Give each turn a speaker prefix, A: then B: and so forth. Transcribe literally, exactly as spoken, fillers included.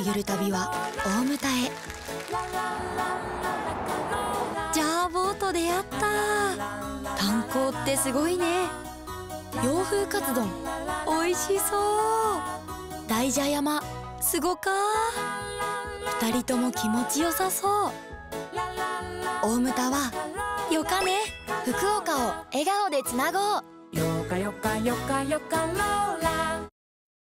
A: ゆる旅は大牟田へ。ジャーボーと出会った。炭鉱ってすごいね。洋風カツ丼おいしそう。大蛇山すごか。二人とも気持ちよさそう。大牟田はよかね。福岡を笑顔でつなごう。
B: よかよかよかよかローラ